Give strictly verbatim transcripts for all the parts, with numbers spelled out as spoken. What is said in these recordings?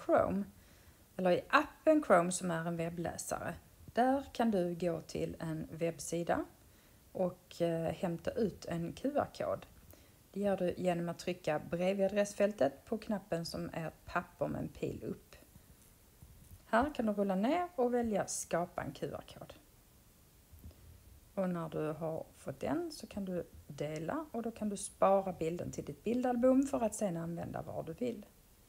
Chrome, eller i appen Chrome som är en webbläsare. Där kan du gå till en webbsida och hämta ut en Q R-kod. Det gör du genom att trycka bredvid adressfältet på knappen som är ett papper med en pil upp. Här kan du rulla ner och välja skapa en Q R-kod. Och när du har fått den så kan du dela och då kan du spara bilden till ditt bildalbum för att sedan använda var du vill.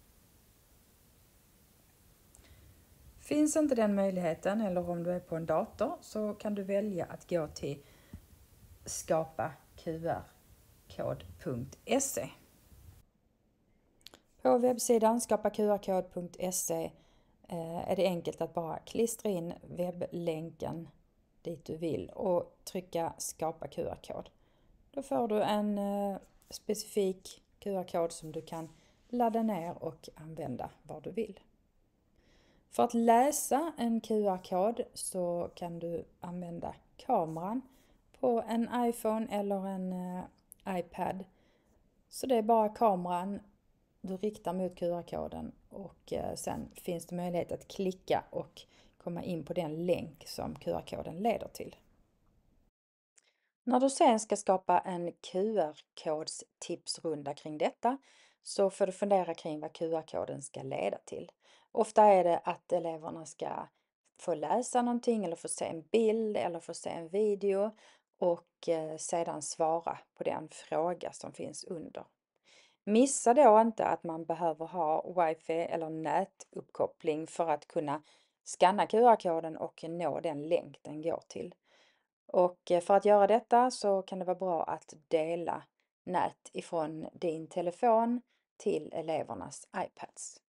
Finns inte den möjligheten eller om du är på en dator så kan du välja att gå till skapa Q R kod punkt se. På webbsidan skapa Q R kod punkt se är det enkelt att bara klistra in webblänken dit du vill och trycka skapa Q R-kod. Då får du en specifik Q R-kod som du kan ladda ner och använda var du vill. För att läsa en Q R-kod så kan du använda kameran på en iPhone eller en iPad. Så det är bara kameran du riktar mot Q R-koden och sen finns det möjlighet att klicka och komma in på den länk som Q R-koden leder till. När du sen ska skapa en Q R-kodstipsrunda kring detta så får du fundera kring vad Q R-koden ska leda till. Ofta är det att eleverna ska få läsa någonting eller få se en bild eller få se en video och sedan svara på den fråga som finns under. Missa då inte att man behöver ha wifi eller nätuppkoppling för att kunna skanna Q R-koden och nå den länk den går till. Och för att göra detta så kan det vara bra att dela nät ifrån din telefon till elevernas iPads.